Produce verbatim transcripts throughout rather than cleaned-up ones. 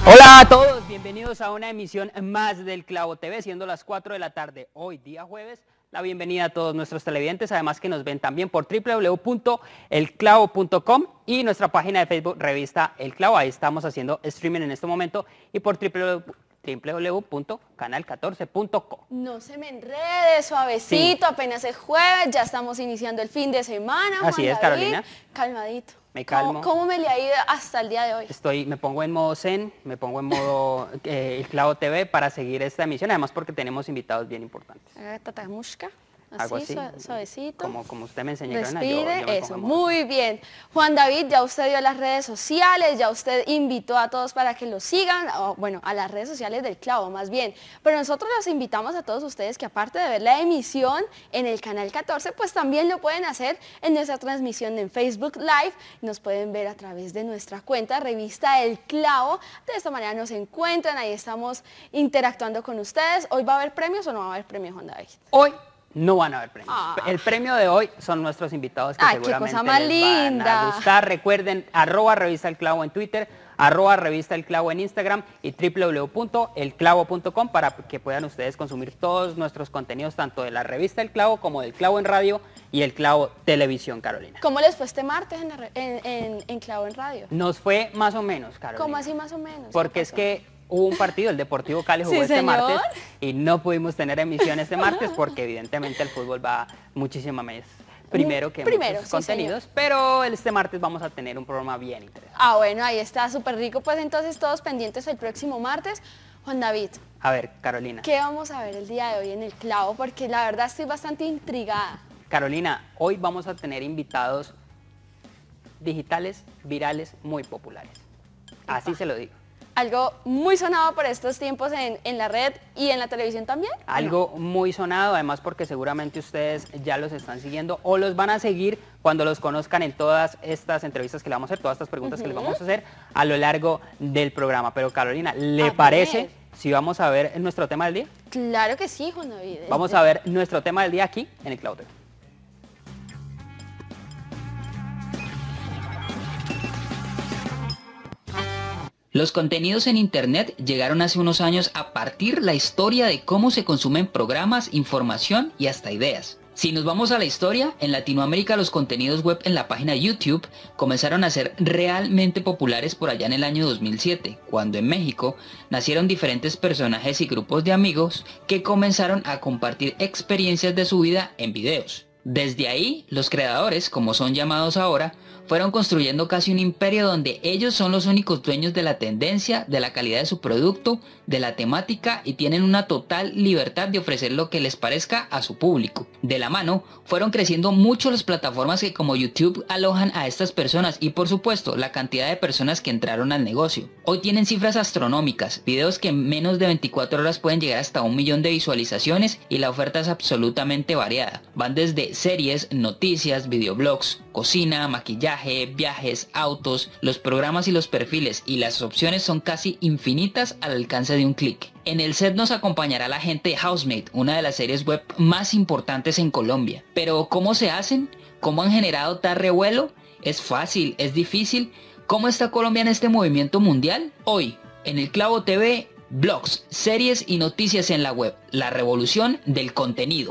Hola a todos, bienvenidos a una emisión más del Clavo T V, siendo las cuatro de la tarde, hoy día jueves. La bienvenida a todos nuestros televidentes, además que nos ven también por w w w punto el clavo punto com y nuestra página de Facebook, Revista El Clavo. Ahí estamos haciendo streaming en este momento y por w w w punto canal catorce punto com. No se me enrede, suavecito, sí. Apenas es jueves, ya estamos iniciando el fin de semana. Así Juan es, David, Carolina. Calmadito. Me calmo. ¿Cómo, ¿Cómo me le ha ido hasta el día de hoy? Estoy, me pongo en modo zen, me pongo en modo eh, El Clavo T V para seguir esta emisión, además porque tenemos invitados bien importantes. Tatamushka. Así, Algo así, suavecito. Como, como usted me enseñó. Respire, yo, yo me eso, muy bien. Juan David, ya usted dio las redes sociales, ya usted invitó a todos para que lo sigan, o, bueno, a las redes sociales del Clavo más bien. Pero nosotros los invitamos a todos ustedes que aparte de ver la emisión en el canal catorce, pues también lo pueden hacer en nuestra transmisión en Facebook Live. Nos pueden ver a través de nuestra cuenta, Revista El Clavo. De esta manera nos encuentran, ahí estamos interactuando con ustedes. ¿Hoy va a haber premios o no va a haber premios, Juan David? Hoy no van a haber premios. Ah. El premio de hoy son nuestros invitados que Ay, seguramente qué cosa más les linda. van a gustar. Recuerden, arroba Revista El Clavo en Twitter, arroba Revista El Clavo en Instagram y w w w punto el clavo punto com para que puedan ustedes consumir todos nuestros contenidos, tanto de la Revista El Clavo como del Clavo en Radio y El Clavo Televisión, Carolina. ¿Cómo les fue este martes en, en, en, en Clavo en Radio? Nos fue más o menos, Carolina. ¿Cómo así más o menos? Porque es que hubo un partido, el Deportivo Cali jugó ¿Sí, este señor? martes y no pudimos tener emisión este martes porque evidentemente el fútbol va muchísimo más primero que Primero, muchos sí, contenidos, señor. pero este martes vamos a tener un programa bien interesante. Ah, bueno, ahí está, súper rico. Pues entonces todos pendientes el próximo martes. Juan David. A ver, Carolina. ¿Qué vamos a ver el día de hoy en El Clavo? Porque la verdad estoy bastante intrigada. Carolina, hoy vamos a tener invitados digitales, virales, muy populares. Así se lo digo. Algo muy sonado por estos tiempos en, en la red y en la televisión también. Algo no? muy sonado, además porque seguramente ustedes ya los están siguiendo o los van a seguir cuando los conozcan en todas estas entrevistas que le vamos a hacer, todas estas preguntas uh-huh. que les vamos a hacer a lo largo del programa. Pero Carolina, ¿le a parece ver. si vamos a ver nuestro tema del día? Claro que sí, Juan David. Vamos a ver nuestro tema del día aquí en el Clavo T V. Los contenidos en Internet llegaron hace unos años a partir la historia de cómo se consumen programas, información y hasta ideas. Si nos vamos a la historia, en Latinoamérica los contenidos web en la página YouTube comenzaron a ser realmente populares por allá en el año dos mil siete, cuando en México nacieron diferentes personajes y grupos de amigos que comenzaron a compartir experiencias de su vida en videos. Desde ahí, los creadores, como son llamados ahora, fueron construyendo casi un imperio donde ellos son los únicos dueños de la tendencia, de la calidad de su producto, de la temática y tienen una total libertad de ofrecer lo que les parezca a su público. De la mano, fueron creciendo mucho las plataformas que como YouTube alojan a estas personas y por supuesto la cantidad de personas que entraron al negocio. Hoy tienen cifras astronómicas, videos que en menos de veinticuatro horas pueden llegar hasta un millón de visualizaciones y la oferta es absolutamente variada. Van desde series, noticias, videoblogs, cocina, maquillaje, viajes, autos, los programas y los perfiles y las opciones son casi infinitas al alcance de un clic. En el set nos acompañará la gente de Housemate, una de las series web más importantes en Colombia. Pero ¿cómo se hacen? ¿Cómo han generado tal revuelo? ¿Es fácil? ¿Es difícil? ¿Cómo está Colombia en este movimiento mundial? Hoy, en el Clavo T V, blogs, series y noticias en la web. La revolución del contenido.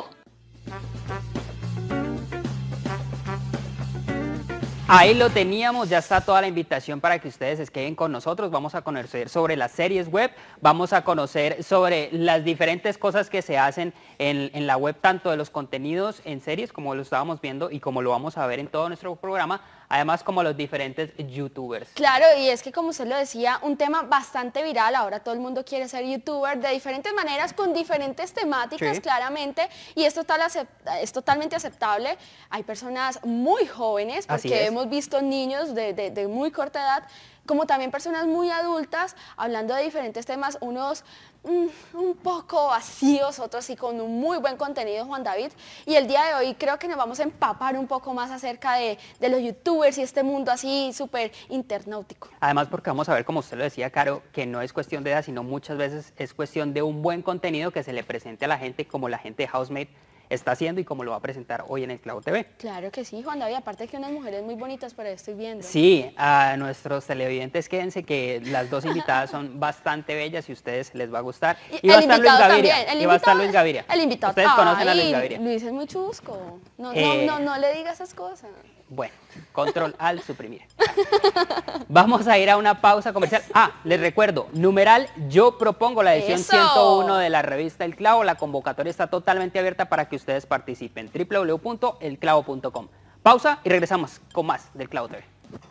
Ahí lo teníamos, ya está toda la invitación para que ustedes se queden con nosotros. Vamos a conocer sobre las series web, vamos a conocer sobre las diferentes cosas que se hacen en, en la web, tanto de los contenidos en series, como lo estábamos viendo y como lo vamos a ver en todo nuestro programa, además como los diferentes youtubers. Claro, y es que como usted lo decía, un tema bastante viral, ahora todo el mundo quiere ser youtuber de diferentes maneras, con diferentes temáticas, sí. claramente, y es, total es totalmente aceptable. Hay personas muy jóvenes, porque hemos visto niños de, de, de muy corta edad, como también personas muy adultas, hablando de diferentes temas, unos mm, un poco vacíos, otros sí con un muy buen contenido, Juan David. Y el día de hoy creo que nos vamos a empapar un poco más acerca de, de los youtubers y este mundo así súper internautico. Además porque vamos a ver, como usted lo decía, Caro, que no es cuestión de edad, sino muchas veces es cuestión de un buen contenido que se le presente a la gente, como la gente de Housemate, está haciendo y cómo lo va a presentar hoy en el Clavo T V. Claro que sí, Juan David, aparte que unas mujeres muy bonitas, por ahí estoy viendo. Sí, a nuestros televidentes quédense que las dos invitadas son bastante bellas y a ustedes les va a gustar. Y y va a el estar Luis invitado Gaviria. también, el Y va a estar invitado- Luis Gaviria. El invitado. Ustedes conocen a Luis Ay, Gaviria. Luis es muy chusco. No, Eh, no, no, no le digas esas cosas. Bueno, control al suprimir. Vamos a ir a una pausa comercial. Ah, les recuerdo, numeral yo propongo la edición ¡Eso! ciento uno de la revista El Clavo. La convocatoria está totalmente abierta para que ustedes participen. w w w punto el clavo punto com. Pausa y regresamos con más del Clavo T V.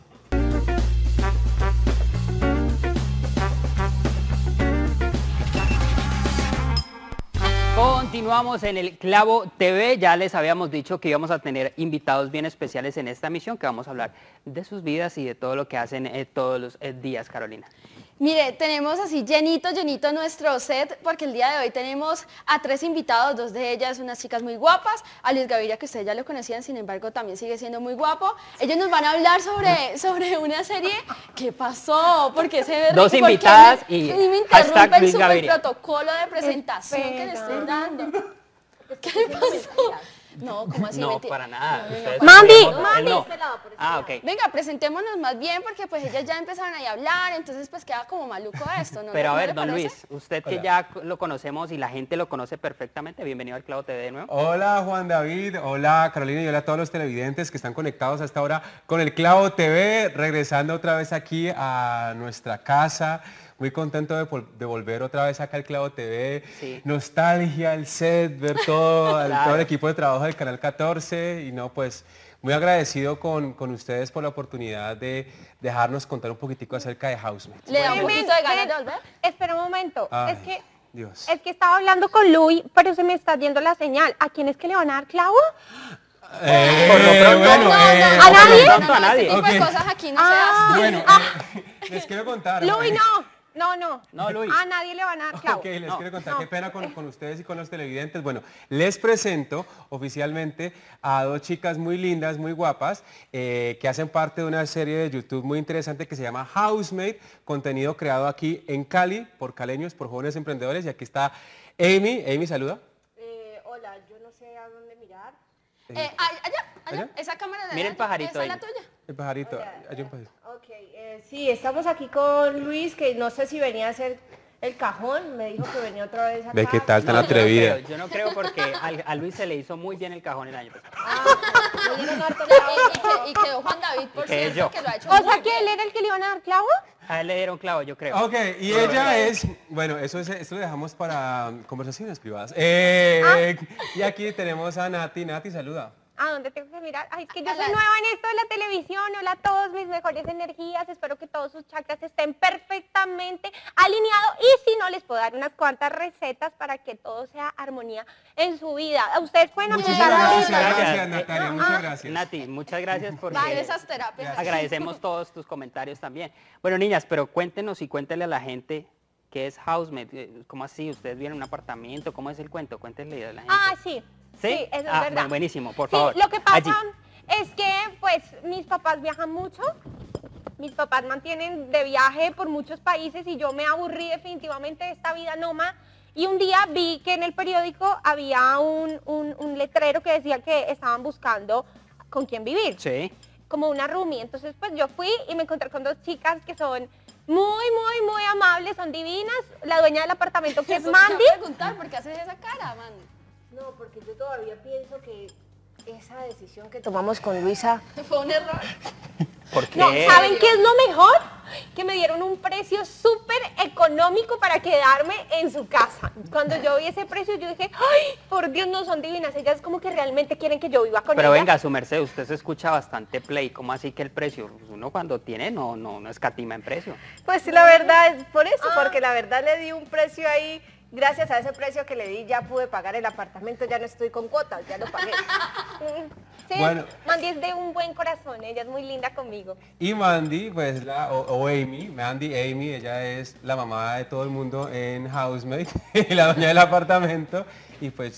Continuamos en el Clavo T V, ya les habíamos dicho que íbamos a tener invitados bien especiales en esta misión, que vamos a hablar de sus vidas y de todo lo que hacen eh, todos los eh, días, Carolina. Mire, tenemos así llenito, llenito nuestro set, porque el día de hoy tenemos a tres invitados, dos de ellas unas chicas muy guapas, a Luis Gaviria, que ustedes ya lo conocían, sin embargo también sigue siendo muy guapo. Ellos nos van a hablar sobre, sobre una serie. ¿Qué pasó? Porque se ve Dos rico? ¿Por qué invitadas me, y me hashtag interrumpe el Luis super Gaviria. protocolo de presentación que le estoy dando? ¿Qué le pasó? No, ¿cómo así? No, Mentira. para nada. No, no, no, ustedes para son nada. viejos, Mami, él no. este lado, por este Ah, lado. ok. Venga, presentémonos más bien porque pues ellas ya empezaron ahí a hablar, entonces pues queda como maluco esto, ¿no? Pero a ¿No ver, le don parece? Luis, usted que Hola. ya lo conocemos y la gente lo conoce perfectamente, bienvenido al Clavo T V de nuevo. Hola Juan David, hola Carolina y hola a todos los televidentes que están conectados hasta ahora con el Clavo T V, regresando otra vez aquí a nuestra casa. Muy contento de, vol- de volver otra vez acá al Clavo T V. Sí. Nostalgia, el set, ver todo, el- Claro. todo el equipo de trabajo del Canal catorce y no, pues muy agradecido con, con ustedes por la oportunidad de dejarnos contar un poquitico acerca de Housemate. ¿Le da un Ven, poquito de ven, ganas ven. de volver? Espera un momento. Ay, es que Dios. es que estaba hablando con Luis, pero se me está yendo la señal. ¿A quién es que le van a dar clavo? Eh, Por lo pronto, bueno, No, eh, no, ¿a no, nadie? no, no, ¿A nadie? ese tipo de Ok. cosas aquí no se Ah. hacen. Bueno, eh, les quiero contar. Luis, eh, no. No, no. No, Luis. A nadie le van a dar clavo. Ok, les No, quiero contar no. qué pena con, con ustedes y con los televidentes. Bueno, les presento oficialmente a dos chicas muy lindas, muy guapas, eh, que hacen parte de una serie de YouTube muy interesante que se llama Housemate, contenido creado aquí en Cali por caleños, por jóvenes emprendedores. Y aquí está Amy. Amy, saluda. Eh, hola, yo no sé a dónde mirar. Eh, allá, allá, ¿Allá? esa cámara de Mira allá, el pajarito esa es la ahí. tuya. El pajarito. Hay un pajarito. Ok, eh, sí, estamos aquí con Luis, que no sé si venía a hacer el cajón, me dijo que venía otra vez acá. Ve qué tal, tan No, yo no atrevida. creo, Yo no creo porque al- a Luis se le hizo muy bien el cajón el año pasado. Ah, me dieron harto Y, clavo. y que- y quedó Juan David, por Y quedé cierto, yo. que lo ha hecho O muy sea que bien. él era el que le iban a dar clavo. A él le dieron clavo, yo creo. Ok, y ella es, bueno, eso, es, esto lo dejamos para conversaciones privadas. Eh, Y aquí tenemos a Nati. Nati, saluda. ¿A dónde tengo que mirar? Ay, es que yo A soy la- nueva en esto de la televisión. Hola a todos, mis mejores energías. Espero que todos sus chakras estén perfectamente alineados. Y si no, les puedo dar unas cuantas recetas para que todo sea armonía en su vida. Ustedes pueden Muchísimas aplicar gracias, ahorita. Gracias. gracias Natalia, muchas gracias. Nati, muchas gracias porque Vale, esas terapias. agradecemos todos tus comentarios también. Bueno, niñas, pero cuéntenos y cuéntenle a la gente qué es Housemate. eh, ¿Cómo así? ¿Ustedes vienen a un apartamento? ¿Cómo es el cuento? Cuéntenle a la gente. Ah, sí. ¿Sí? Sí, eso es Ah, verdad. bueno, buenísimo, por Sí, favor. lo que pasa Allí. es que, pues, mis papás viajan mucho. Mis papás mantienen de viaje por muchos países y yo me aburrí definitivamente de esta vida nómada. Y un día vi que en el periódico había un, un- un letrero que decía que estaban buscando con quién vivir, Sí. como una roomie. Entonces, pues yo fui y me encontré con dos chicas que son muy, muy, muy amables, son divinas. La dueña del apartamento, que es Eso te iba a Mandy. preguntar, ¿por qué haces esa cara, man? No, porque yo todavía pienso que esa decisión que tomamos con Luisa, Fue un error. ¿Por qué? No, ¿saben qué es lo mejor? Que me dieron un precio súper económico para quedarme en su casa. Cuando yo vi ese precio, yo dije, ¡ay, por Dios, no son divinas! Ellas como que realmente quieren que yo viva con Pero ellas. venga, su merced, usted se escucha bastante play. ¿Cómo así que el precio? Pues uno cuando tiene no, no, no escatima en precio. pues la verdad es por eso, Ah. porque la verdad le di un precio ahí, gracias a ese precio que le di ya pude pagar el apartamento, ya no estoy con cuotas, ya lo pagué. Mm, Sí, Bueno. Mandy es de un buen corazón, ella es muy linda conmigo. Y Mandy, pues, la, o, o Amy, Mandy, Amy, ella es la mamá de todo el mundo en Housemate, la dueña del apartamento. Y pues,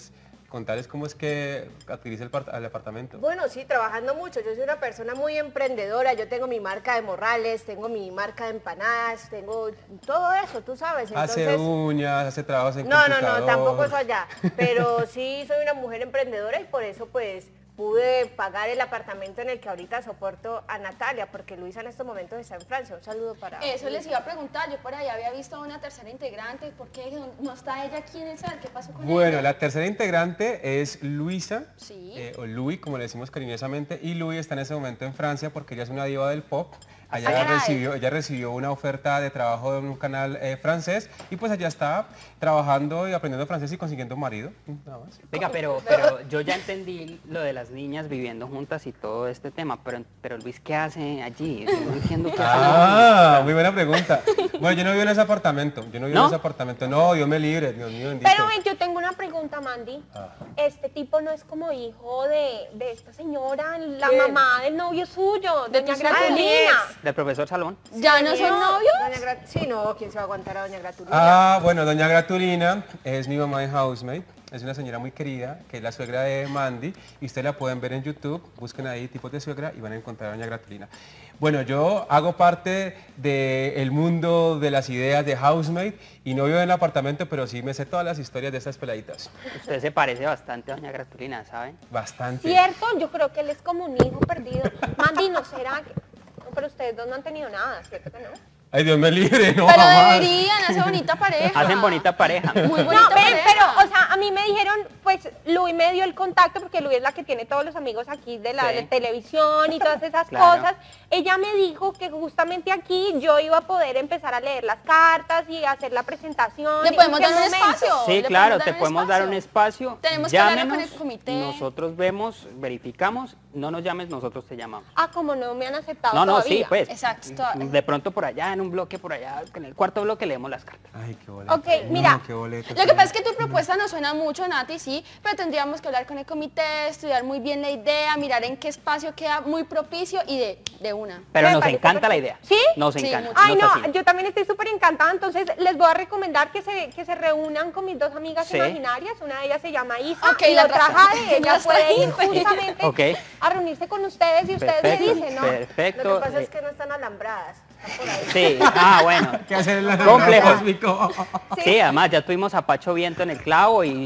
contarles cómo es que adquirís el, el apartamento. Bueno, sí, trabajando mucho. Yo soy una persona muy emprendedora. Yo tengo mi marca de morrales, tengo mi marca de empanadas, tengo todo eso, tú sabes. Entonces, hace uñas, hace trabajos en no, computador. No, no, tampoco eso allá. Pero sí soy una mujer emprendedora y por eso pues pude pagar el apartamento en el que ahorita soporto a Natalia, porque Luisa en estos momentos está en Francia. Un saludo para Eso Luisa. les iba a preguntar, yo por ahí había visto a una tercera integrante, ¿por qué no está ella aquí en el sal? ¿Qué pasó con ella? Bueno, la tercera integrante es Luisa, Sí. eh, o Louis, como le decimos cariñosamente, y Louis está en ese momento en Francia porque ella es una diva del pop. Allá Ay. recibió, ella recibió una oferta de trabajo en un canal eh, francés y pues allá está trabajando y aprendiendo francés y consiguiendo un marido, nada más. Venga, pero, pero yo ya entendí lo de las niñas viviendo juntas y todo este tema, pero, pero Luis, ¿qué hace allí? No entiendo qué hace. Ah, muy buena pregunta. Bueno, yo no vivo en ese apartamento, yo no vivo ¿No? en ese apartamento, no, Dios me libre, Dios mío bendito. Pero ven, yo tengo una pregunta, Mandy. Ajá. Este tipo no es como hijo de, de esta señora, la ¿Quién? mamá del novio suyo, De doña tu Gratulina. Del profesor Salón. ¿Ya no son novios? Doña Gra- sí, no, ¿quién se va a aguantar a doña Gratulina? Ah, bueno, doña Gratulina es mi mamá de Housemate, es una señora muy querida, que es la suegra de Mandy, y ustedes la pueden ver en YouTube, busquen ahí tipos de suegra y van a encontrar a doña Gratulina. Bueno, yo hago parte del mundo de las ideas de Housemate y no vivo en el apartamento, pero sí me sé todas las historias de estas peladitas. Usted se parece bastante a doña Gratulina, ¿saben? Bastante. Cierto, yo creo que él es como un hijo perdido. Mandy, ¿no será que...? Pero ustedes dos no han tenido nada, ¿cierto que no? Ay, Dios me libre, no Pero jamás. deberían, hace bonita pareja. Hacen bonita pareja. Muy bonita No, ven, pareja. pero, o sea, a mí me dijeron, pues, Luis me dio el contacto, porque Luis es la que tiene todos los amigos aquí de la Sí. de televisión y todas esas Claro. cosas. Ella me dijo que justamente aquí yo iba a poder empezar a leer las cartas y hacer la presentación. ¿Le ¿En podemos qué dar un momento? espacio? Sí, ¿Le claro, podemos te dar un podemos dar un espacio. Tenemos que hablar con Llámenos, el comité. nosotros vemos, verificamos, no nos llames, nosotros te llamamos. Ah, como no me han aceptado No, no, todavía. sí, pues. Exacto, todavía. De pronto por allá, en un bloque por allá, en el cuarto bloque leemos las cartas. Ay, qué boleto. Ok, mira. qué boleto. Lo que pasa es que tu propuesta nos suena mucho, Nati, sí, pero tendríamos que hablar con el comité, estudiar muy bien la idea, mirar en qué espacio queda muy propicio y de, de una. Pero Me nos parece encanta la perfecto. idea. ¿Sí? Nos Sí, encanta. mucho. Ay, nos no, fascina. yo también estoy súper encantada, entonces les voy a recomendar que se, que se reúnan con mis dos amigas Sí. imaginarias, una de ellas se llama Isa Ok, y la la otra traje. Jade, ella Las puede ir trajiste. justamente Ok. a reunirse con ustedes y ustedes Perfecto, me dicen, ¿no? perfecto. Lo que pasa eh, es que no están alambradas, están por ahí. Sí, ah, bueno. ¿Qué hacer en la Complejo. cósmico? Sí, además ya tuvimos a Pacho Viento en el clavo y...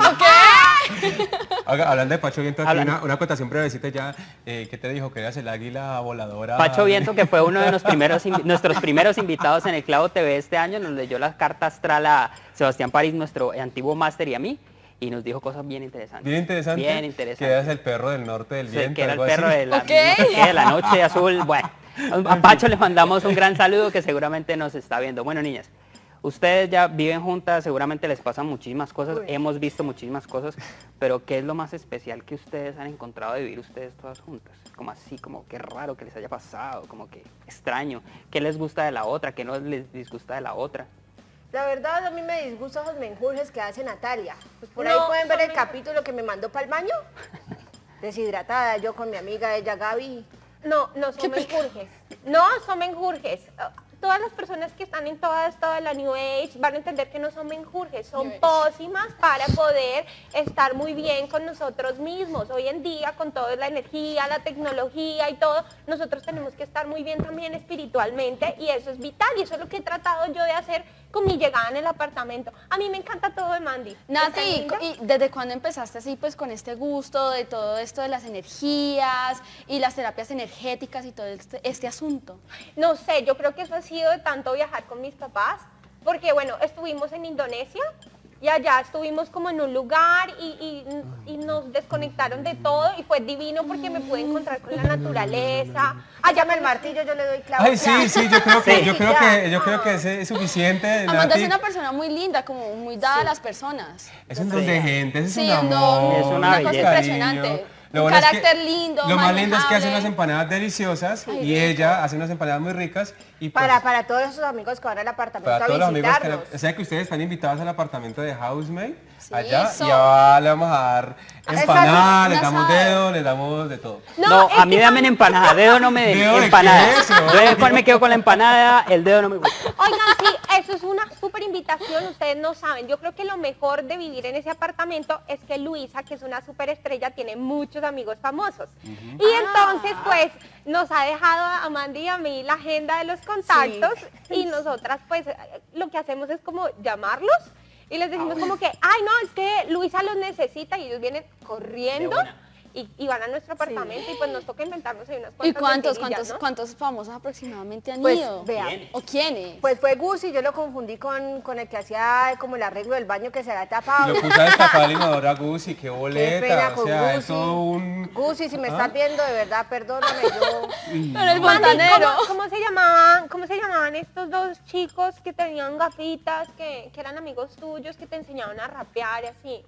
Oiga, hablando de Pacho Viento, aquí Habla- una, una acotación brevecita ya, eh, ¿qué te dijo? Que eras el águila voladora. Pacho Viento, que fue uno de los primeros invi- nuestros primeros invitados en el Clavo T V este año, nos leyó la carta astral a Sebastián París, nuestro antiguo máster, y a mí, y nos dijo cosas bien interesantes. Bien interesante. Bien Que interesante. eras el perro del norte del Sí, viento. que era el algo perro así. de la, Ok. no sé qué, de la noche azul. Bueno, a Pacho le mandamos un gran saludo que seguramente nos está viendo. Bueno, niñas, ustedes ya viven juntas, seguramente les pasan muchísimas cosas, Uy. hemos visto muchísimas cosas, pero ¿qué es lo más especial que ustedes han encontrado de vivir ustedes todas juntas? Como así, como qué raro que les haya pasado, como que extraño. ¿Qué les gusta de la otra? ¿Qué no les disgusta de la otra? La verdad, a mí me disgustan los menjurjes que hace Natalia. Pues por ahí No, pueden ver son el men- capítulo que me mandó para el baño. Deshidratada, yo con mi amiga, ella Gaby. No, no son menjurjes. No, son menjurjes. Ah, Todas las personas que están en todo esto de la New Age van a entender que no son menjurjes, son New Age. pócimas para poder estar muy bien con nosotros mismos. Hoy en día, con toda la energía, la tecnología y todo, nosotros tenemos que estar muy bien también espiritualmente y eso es vital y eso es lo que he tratado yo de hacer con mi llegada en el apartamento. A mí me encanta todo de Mandy. ¿Está Nati, linda? ¿y desde cuándo empezaste así pues con este gusto de todo esto de las energías y las terapias energéticas y todo este, este asunto? No sé, yo creo que eso ha sido de tanto viajar con mis papás, porque bueno, estuvimos en Indonesia y allá estuvimos como en un lugar y, y- y nos desconectaron de todo y fue divino porque me pude encontrar con la naturaleza. Allá Llame el martillo, yo le doy clavo. Ay, sí, sí, yo creo que, Sí. yo creo Ya. que, yo creo que ese es suficiente. Amanda Nati. es una persona muy linda, como muy dada a las personas. Es un don de gente, es Sí, un un amor. don, Es una una cosa belleza. impresionante. Lo Un bueno es que- carácter lindo, Lo más lindo es que hace manejable. unas empanadas deliciosas Ay, y rico. ella hace unas empanadas muy ricas y pues, Para, para todos esos amigos que van al apartamento para a todos los amigos que... visitarnos. O sea que ustedes están invitados al apartamento de Housemaid Sí, allá eso. y ya le vamos a dar empanadas, les un damos asado. dedo, les damos de todo. No, es a mí que dame empanada, dedo no me den, ¿Dedo de empanada. qué es eso? Yo después me quedo con la empanada, el dedo no me gusta. Oigan, sí, eso es una súper invitación, ustedes no saben. Yo creo que lo mejor de vivir en ese apartamento es que Luisa, que es una súper estrella, tiene muchos amigos famosos. Y entonces, pues, nos ha dejado a Amanda y a mí la agenda de los contactos y nosotras, pues, lo que hacemos es como llamarlos y les decimos como que, ay, no, es que Luisa los necesita y ellos vienen corriendo. De una. Y, y van a nuestro apartamento y pues nos toca inventarnos ahí unas ¿Y cuantas cuántos, mentirillas, cuántos, ¿no? cuántos famosos aproximadamente han Pues, ido? vea, ¿Quién? ¿O quiénes? Pues fue Gusi, yo lo confundí con, con el que hacía como el arreglo del baño que se había tapado. Lo puse a destapar el inodoro a Gusi, qué Qué boleta, pena o con sea, es Gusi. todo un... Gusi, si me ¿Ah? estás viendo, de verdad, perdóname, yo... Pero el Mandy, fontanero. ¿cómo, cómo se llamaban, ¿Cómo se llamaban estos dos chicos que tenían gafitas, que, que eran amigos tuyos, que te enseñaban a rapear y así?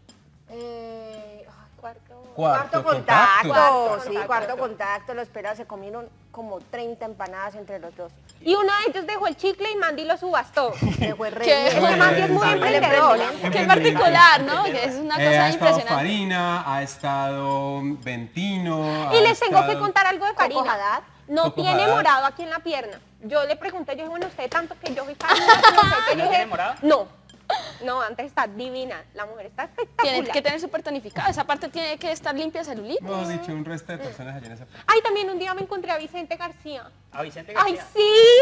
Eh, ay, Cuarto. Cuarto, Cuarto contacto, contacto. sí, Cuarto cuarto contacto. contacto, lo espera, se comieron como treinta empanadas entre los dos. Y uno de ellos dejó el chicle y Mandy lo subastó. Me fue re ¿Qué? bien. Es que Mandy es muy El emprendedor. Qué particular, ¿no? Que es una Eh, cosa ha estado impresionante. Farina, ha estado Ventino. Y ha les tengo que estado- contar algo de Coco Farina. Haddad. No Coco tiene Haddad. morado aquí en la pierna. Yo le pregunté, yo dije, bueno, usted tanto que yo soy Farina, no sé qué, yo ¿No dije, tiene morado? No. No, antes está divina. La mujer está espectacular. Tiene que tener súper tonificado. Esa parte tiene que estar limpia de celulitis. Hemos dicho un resto de personas allá en esa parte. Ay, también un día me encontré a Vicente García. A Vicente ¡Ay, García.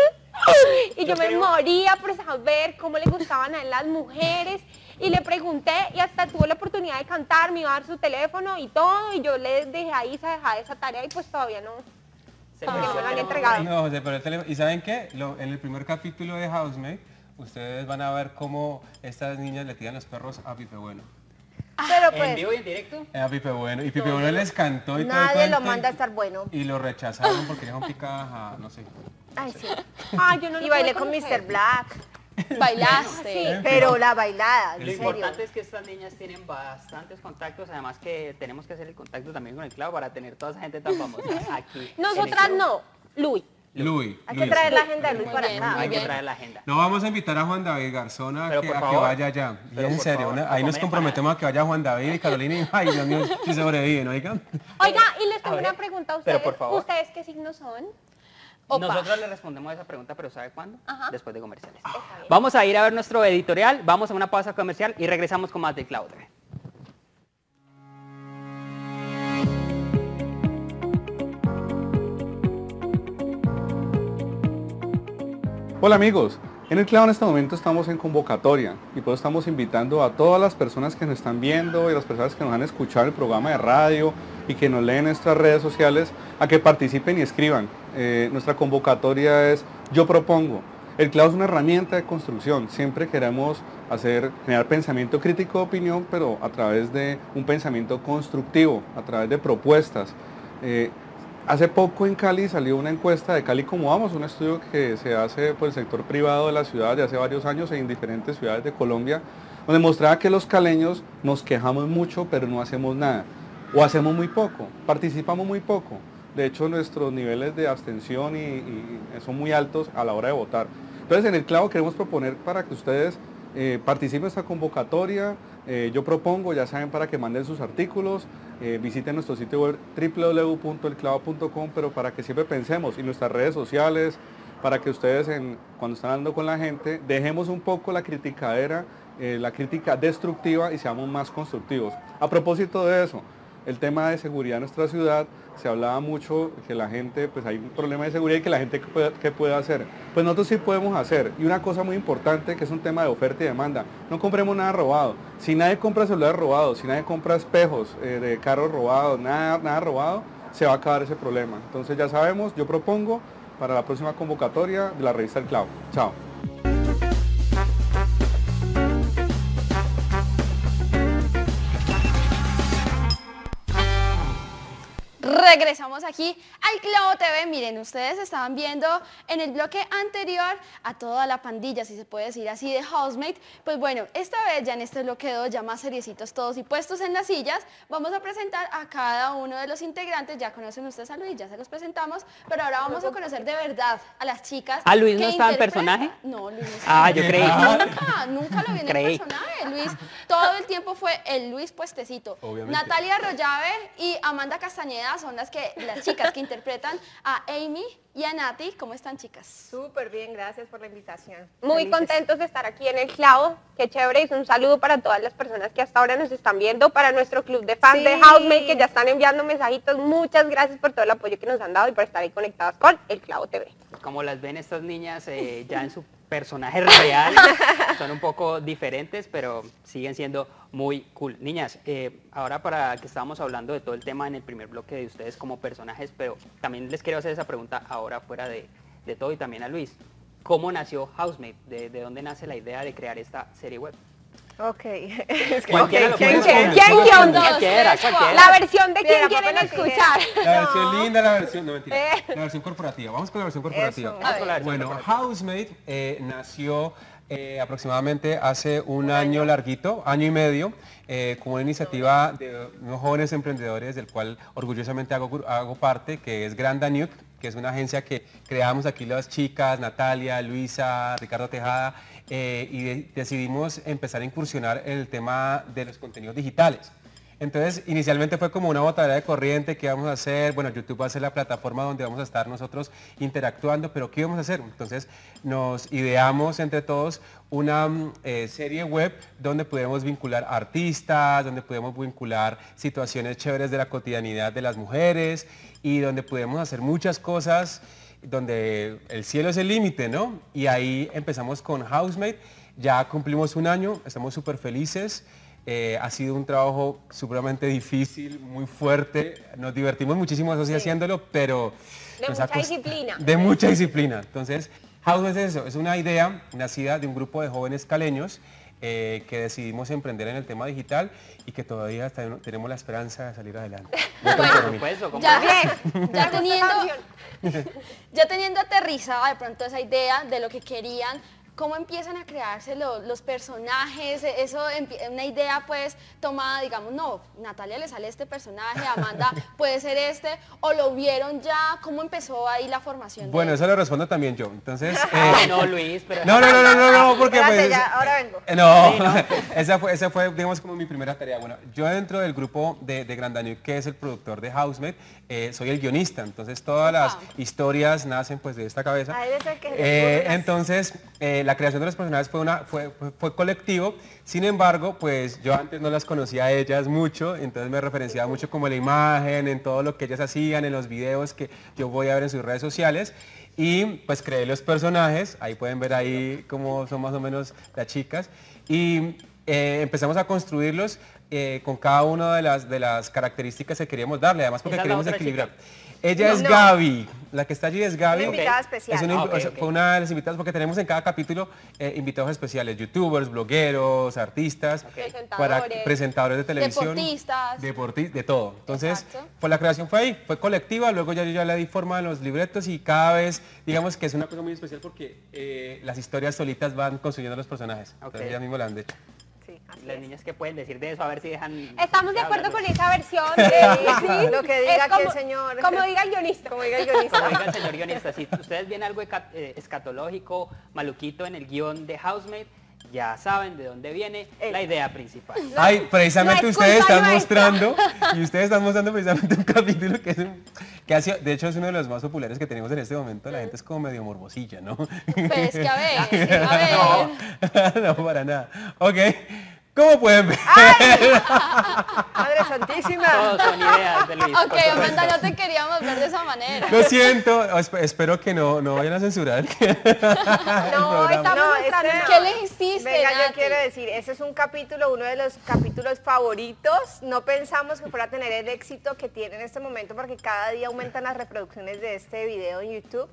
sí! Y yo, Yo me creo- moría por saber cómo le gustaban a él las mujeres. Y le pregunté y hasta tuvo la oportunidad de cantar, me iba a dar su teléfono y todo. Y yo le dejé ahí esa, dejada esa tarea y pues todavía no. Se Porque me no hizo lo han el entregado. No, José, pero el teléfono. ¿Y saben qué? Lo- en el primer capítulo de Housemaid, ustedes van a ver cómo estas niñas le tiran los perros a Pipe Bueno. Pero ¿En pues, vivo y en directo? A Pipe Bueno. Y Pipe Bueno les cantó y todo el nadie lo cuento, manda a y- estar bueno. Y lo rechazaron porque eran picadas a, no sé. Ay, sí. Ay, yo no lo Y bailé pude con conocer. mister Black, Bailaste. Sí. pero la bailada, en Lo serio. importante es que estas niñas tienen bastantes contactos, además que tenemos que hacer el contacto también con el clavo para tener toda esa gente tan famosa aquí. en Nosotras el no, Luis. Luis. Hay que Luis. traer la agenda de Luis Muy para bien, acá. muy Hay que bien. traer la agenda. No vamos a invitar a Juan David Garzona a Pero que, por a que favor. vaya allá. Y Pero en por serio, favor, una- a ahí nos comer comprometemos a que vaya Juan David y Carolina y ay, Dios mío, si sobreviven, oigan. Oiga, y les tengo A ver, una pregunta a pero ustedes. por favor. ¿Ustedes qué signos son? Opa. Nosotros le respondemos a esa pregunta, pero ¿sabe cuándo? Ajá. Después de comerciales. Está bien. Vamos a ir a ver nuestro editorial, vamos a una pausa comercial y regresamos con más de Clavo T V. Hola amigos, en el Clavo en este momento estamos en convocatoria y por eso estamos invitando a todas las personas que nos están viendo y las personas que nos han escuchado el programa de radio y que nos leen en nuestras redes sociales a que participen y escriban. Eh, nuestra convocatoria es Yo Propongo. El Clavo es una herramienta de construcción, siempre queremos hacer, generar pensamiento crítico de opinión, pero a través de un pensamiento constructivo, a través de propuestas. Eh, Hace poco en Cali salió una encuesta de Cali Como Vamos, un estudio que se hace por el sector privado de la ciudad de hace varios años en diferentes ciudades de Colombia, donde mostraba que los caleños nos quejamos mucho pero no hacemos nada, o hacemos muy poco, participamos muy poco. De hecho, nuestros niveles de abstención y, y son muy altos a la hora de votar. Entonces, en el Clavo queremos proponer para que ustedes eh, participen en esta convocatoria. Eh, yo propongo, ya saben, para que manden sus artículos, eh, visiten nuestro sitio web doble u doble u doble u punto el clavo punto com, pero para que siempre pensemos, y nuestras redes sociales, para que ustedes en, cuando están hablando con la gente, dejemos un poco la criticadera, eh, la crítica destructiva y seamos más constructivos. A propósito de eso, el tema de seguridad en nuestra ciudad, se hablaba mucho que la gente, pues hay un problema de seguridad y que la gente, ¿qué puede, qué puede hacer? Pues nosotros sí podemos hacer. Y una cosa muy importante que es un tema de oferta y demanda, no compremos nada robado. Si nadie compra celulares robados, si nadie compra espejos eh, de carros robados, nada, nada robado, se va a acabar ese problema. Entonces ya sabemos, yo propongo para la próxima convocatoria de la revista El Clavo. Chao. regresamos aquí al Clavo T V. Miren, ustedes estaban viendo en el bloque anterior a toda la pandilla, si se puede decir así, de Housemate. Pues bueno, esta vez ya en este bloque dos, ya más seriecitos todos y puestos en las sillas, vamos a presentar a cada uno de los integrantes. Ya conocen ustedes a Luis, ya se los presentamos, pero ahora vamos a conocer de verdad a las chicas. ¿Ah, Luis no que estaba en interpretan- personaje? No, Luis no estaba Ah, en yo creí. Nunca, nunca lo vi en el Creí. personaje. Luis, todo el tiempo fue el Luis puestecito. Obviamente. Natalia Arroyave y Amanda Castañeda son las que las chicas que interpretan a Amy y a Nati. ¿Cómo están, chicas? Súper bien, gracias por la invitación. Muy Felices. contentos de estar aquí en El Clavo, qué chévere, y un saludo para todas las personas que hasta ahora nos están viendo, para nuestro club de fans Sí. de Housemate que ya están enviando mensajitos. Muchas gracias por todo el apoyo que nos han dado y por estar ahí conectadas con El Clavo T V. Como las ven estas niñas eh, ya en su personaje real, son un poco diferentes, pero siguen siendo muy cool. Niñas, eh, ahora para que estábamos hablando de todo el tema en el primer bloque de ustedes como personajes, pero también les quiero hacer esa pregunta ahora fuera de, de todo y también a Luis. ¿Cómo nació Housemate? ¿De, de dónde nace la idea de crear esta serie web? Ok. Es que, Cualquiera ok, lo ¿quién puede quiere? responder. ¿Quién, quién, quién? Cualquiera, cualquiera. La versión de Piedra, quién papel quieren o tijera. escuchar. La versión linda, la versión, no mentira, Eh. la versión corporativa. Vamos con la versión corporativa. Eso. Vamos con la versión Bueno, corporativa. Housemate eh, nació eh, aproximadamente hace un año larguito, año y medio, eh, como una iniciativa de unos jóvenes emprendedores del cual orgullosamente hago, gru- hago parte, que es Grand Danube, que es una agencia que creamos aquí las chicas, Natalia, Luisa, Ricardo Tejada, eh, y de- decidimos empezar a incursionar en el tema de los contenidos digitales. Entonces, inicialmente fue como una botadera de corriente, ¿qué vamos a hacer? Bueno, YouTube va a ser la plataforma donde vamos a estar nosotros interactuando, pero ¿qué vamos a hacer? Entonces, nos ideamos entre todos una mm, eh, serie web donde podemos vincular artistas, donde podemos vincular situaciones chéveres de la cotidianidad de las mujeres y donde podemos hacer muchas cosas, donde el cielo es el límite, ¿no? Y ahí empezamos con Housemate, ya cumplimos un año, estamos súper felices. Eh, ha sido un trabajo supremamente difícil, muy fuerte. Nos divertimos muchísimo así haciéndolo, pero... De nos ha mucha cost- disciplina. De mucha disciplina. Entonces, Housemate es eso, es una idea nacida de un grupo de jóvenes caleños eh, que decidimos emprender en el tema digital y que todavía ten- tenemos la esperanza de salir adelante. Voten por Por mí. supuesto, ¿cómo Ya, no? ya teniendo, ya teniendo aterrizada de pronto esa idea de lo que querían, ¿cómo empiezan a crearse lo- los personajes? Eso, empie- una idea pues tomada, digamos, no, Natalia le sale este personaje, Amanda puede ser este, o lo vieron ya, ¿cómo empezó ahí la formación? de- Bueno, eso lo respondo también yo. Entonces... eh, Ay, no, Luis, pero... no, no, no, no, no, no, porque Espérate, pues... ya, ahora vengo. Eh, No, esa, fue, esa fue, digamos, como mi primera tarea. Bueno, yo dentro del grupo de, de Grand Danube, que es el productor de Housemate, eh, soy el guionista, entonces todas las Opa. historias nacen pues de esta cabeza. Ah, debe ser que se les Eh, ocurre las- entonces, eh, la creación de los personajes fue, una, fue, fue, fue colectivo, sin embargo, pues yo antes no las conocía a ellas mucho, entonces me referenciaba mucho como la imagen, en todo lo que ellas hacían, en los videos que yo voy a ver en sus redes sociales. Y pues creé los personajes, ahí pueden ver ahí cómo son más o menos las chicas. Y eh, empezamos a construirlos eh, con cada una de las, de las características que queríamos darle, además porque Esa es la queríamos otra equilibrar. chica. Ella No, es no. Gaby, la que está allí es Gaby. Una invitada Ok. especial. Es una, Ah, ok, o sea, ok. fue una de las invitadas porque tenemos en cada capítulo eh, invitados especiales, youtubers, blogueros, artistas, para Presentadores. presentadores de televisión, Deportistas. deporti- de todo. Entonces, Exacto. pues la creación fue ahí, fue colectiva, luego ya yo ya le di forma a los libretos y cada vez, digamos que es una cosa muy especial porque eh, las historias solitas van construyendo los personajes. Entonces Ok. ellas mismas lo han hecho. Sí, así Las es. niñas que pueden decir de eso, a ver si dejan... Estamos de ya acuerdo hablar. con esa versión. de- sí, Lo que diga es aquí el señor. Como diga el guionista. Como diga el guionista. Como diga el señor guionista, si ustedes ven algo eca- eh, escatológico, maluquito en el guión de Housemate, ya saben de dónde viene El- la idea principal. Ay, precisamente no es ustedes culpa están nuestra. mostrando, y ustedes están mostrando precisamente un capítulo que es un, que ha sido, de hecho es uno de los más populares que tenemos en este momento, la gente es como medio morbosilla, ¿no? Pues que a ver, a ver. No, para nada. Ok, ¿cómo pueden ver? Madre Santísima. Todos son ideas de Luis. Ok, por supuesto. Amanda, no te queríamos ver de esa manera. Lo siento, esp- espero que no, no vayan a censurar el No, programa. estamos No, mostrando este nada. ¿Qué le hiciste, Venga, yo Nati? quiero decir, ese es un capítulo, uno de los capítulos favoritos. No pensamos que fuera a tener el éxito que tiene en este momento porque cada día aumentan las reproducciones de este video en YouTube.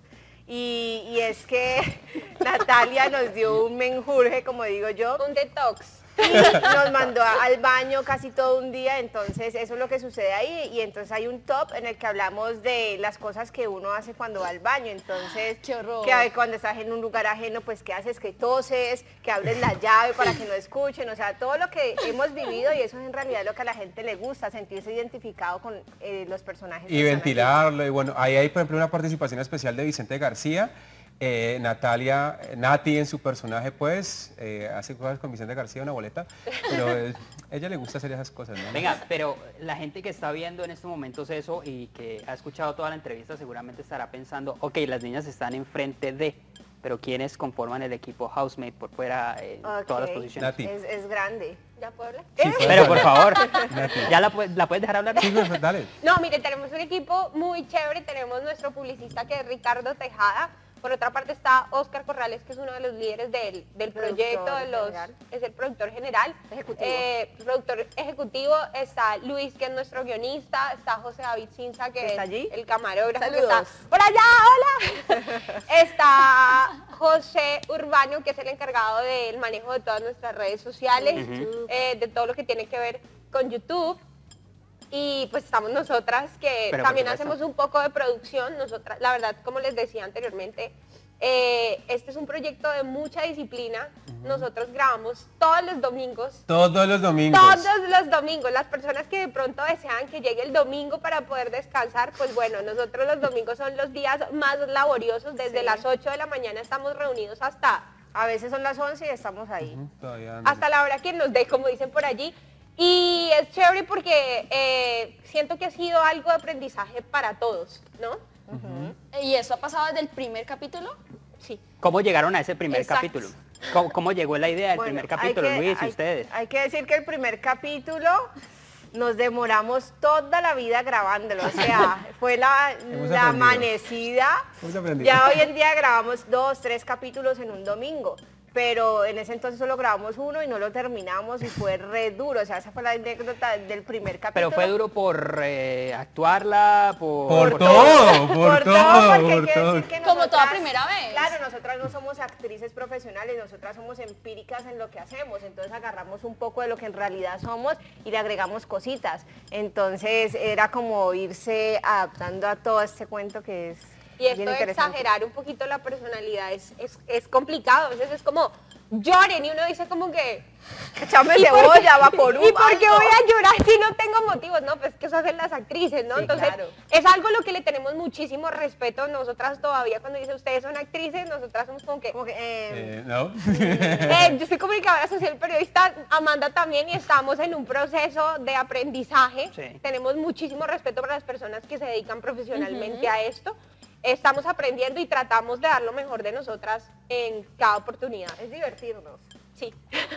Y, y es que Natalia nos dio un menjurje, como digo yo. Un detox. y nos mandó a- al baño casi todo un día, entonces eso es lo que sucede ahí, y entonces hay un top en el que hablamos de las cosas que uno hace cuando va al baño, entonces, ¡Qué horror! que a- cuando estás en un lugar ajeno, pues qué haces, que toses, que abres la llave para que no escuchen, o sea, todo lo que hemos vivido, y eso es en realidad lo que a la gente le gusta, sentirse identificado con eh, los personajes. Y que están ventilarlo, y bueno, ahí hay por ejemplo una participación especial de Vicente García. Eh, Natalia, eh, Nati en su personaje pues eh, hace cosas con Vicente García, una boleta, pero eh, a ella le gusta hacer esas cosas, ¿no? Venga, pero la gente que está viendo en estos momentos eso y que ha escuchado toda la entrevista seguramente estará pensando, ok, las niñas están enfrente de, pero ¿quiénes conforman el equipo Housemate por fuera en aquí. todas las Ok, posiciones? Nati. Es, es grande. ¿Ya puedo hablar? Sí, puedes Pero por hablar. favor, Nati. ¿ya la, puedes- la puedes dejar hablar? Sí, pues, dale. No, mire, tenemos un equipo muy chévere, tenemos nuestro publicista que es Ricardo Tejada, por otra parte está Oscar Corrales, que es uno de los líderes del, del proyecto, Productor de los, general. es el productor general. Ejecutivo. Eh, productor ejecutivo, está Luis, que es nuestro guionista, está José David Cinza, que ¿Está es allí? el camarógrafo, que Saludos. está por allá, hola. Está José Urbano, que es el encargado del manejo de todas nuestras redes sociales, eh, de todo lo que tiene que ver con YouTube. Y pues estamos nosotras que Pero, por también supuesto. hacemos un poco de producción. Nosotras, la verdad, como les decía anteriormente, eh, este es un proyecto de mucha disciplina. Nosotros grabamos todos los domingos. Todos los domingos. Todos los domingos. Las personas que de pronto desean que llegue el domingo para poder descansar, pues bueno, nosotros los domingos son los días más laboriosos. Desde Sí. las ocho de la mañana estamos reunidos hasta, A veces son las once y estamos ahí. Ujú, todavía no. hasta la hora que nos dé, como dicen por allí. Y es chévere porque eh, siento que ha sido algo de aprendizaje para todos, ¿no? ¿Y eso ha pasado desde el primer capítulo? Sí. ¿Cómo llegaron a ese primer Exacto. capítulo? ¿Cómo, cómo llegó la idea del Bueno, primer hay capítulo, que- Luis, y hay- ustedes? Hay que decir que el primer capítulo nos demoramos toda la vida grabándolo, o sea, fue la, Hemos la aprendido. amanecida. Hemos aprendido. Ya hoy en día grabamos dos, tres capítulos en un domingo, pero en ese entonces solo grabamos uno y no lo terminamos y fue re duro, o sea, esa fue la anécdota del primer capítulo. Pero fue duro por eh, actuarla, por... Por todo, por todo, porque hay por que todo. decir que Como toda nosotras- primera vez. Claro, nosotras no somos actrices profesionales, nosotras somos empíricas en lo que hacemos, entonces agarramos un poco de lo que en realidad somos y le agregamos cositas. Entonces era como irse adaptando a todo este cuento que es Y esto bien de interesante. exagerar un poquito la personalidad es, es, es complicado. A veces es como, lloren, y uno dice como que... Echame ¿y por cebolla, qué- vaporú, ¿Y por qué algo. voy a llorar si no tengo motivos? No, pues que eso hacen las actrices, ¿no? Sí, Entonces, claro. es algo a lo que le tenemos muchísimo respeto. Nosotras todavía, cuando dice ustedes son actrices, nosotras somos como que... Como que, eh, Eh, ¿no? Eh, yo soy comunicadora social y periodista, Amanda también, y estamos en un proceso de aprendizaje. Sí. Tenemos muchísimo respeto para las personas que se dedican profesionalmente a esto. Estamos aprendiendo y tratamos de dar lo mejor de nosotras en cada oportunidad. es divertirnos. Sí.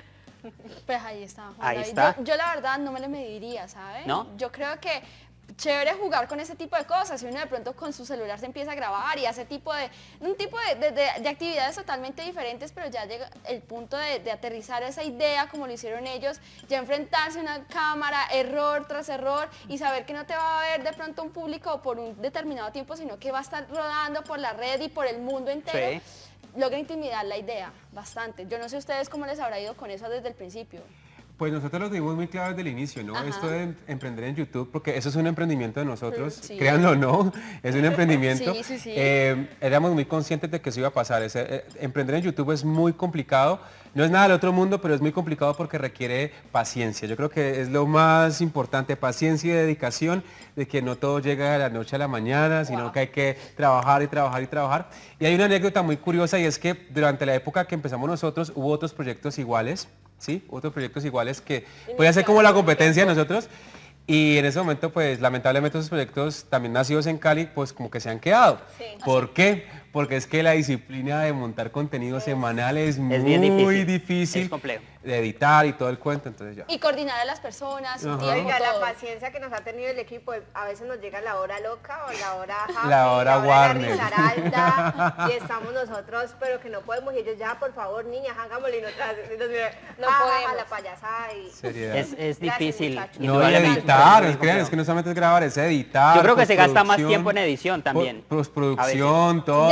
Pues ahí está, Juan Ahí David. está. Yo, yo la verdad no me le mediría, ¿sabes? ¿No? Yo creo que chévere jugar con ese tipo de cosas. Si uno de pronto con su celular se empieza a grabar y hace tipo de, un tipo de, de- de- de actividades totalmente diferentes, pero ya llega el punto de, de aterrizar esa idea como lo hicieron ellos, ya enfrentarse a una cámara, error tras error, y saber que no te va a ver de pronto un público por un determinado tiempo, sino que va a estar rodando por la red y por el mundo entero. Sí. Logra intimidar la idea bastante. Yo no sé ustedes cómo les habrá ido con eso desde el principio. Pues nosotros lo tuvimos muy claro desde el inicio, ¿no? Ajá. Esto de em- emprender en YouTube, porque eso es un emprendimiento de nosotros, Sí. créanlo o no, es un emprendimiento. Sí, sí, sí. Eh, éramos muy conscientes de que eso iba a pasar. Ese, eh, emprender en YouTube es muy complicado, no es nada del otro mundo, pero es muy complicado porque requiere paciencia. Yo creo que es lo más importante, paciencia y dedicación, de que no todo llega de la noche a la mañana, sino Wow. que hay que trabajar y trabajar y trabajar. Y hay una anécdota muy curiosa, y es que durante la época que empezamos nosotros hubo otros proyectos iguales, ¿sí? Otros proyectos iguales que podían ser como la competencia de nosotros. Y en ese momento, pues lamentablemente esos proyectos también nacidos en Cali, pues como que se han quedado. Sí. ¿Por qué? Porque es que la disciplina de montar contenido semanal es, muy bien difícil, difícil es complejo. de editar y todo el cuento, entonces ya. Y coordinar a las personas, su Ajá. tiempo, Oiga, la todo. paciencia que nos ha tenido el equipo, a veces nos llega la hora loca o la hora happy, La hora de Warner. Risaralda, y estamos nosotros, pero que no podemos, y ellos ya, por favor, niñas, hagámoslo, y nosotras, y nos miran, No ja, ja, ja, podemos. la payasada, y... Seriedad. Es, es Gracias, difícil. muchachos. No, y indudablemente. editar, Es es, muy que, es que no solamente es grabar, es editar. Yo creo que se gasta más postproducción, tiempo en edición también. po- Postproducción, todo. Ya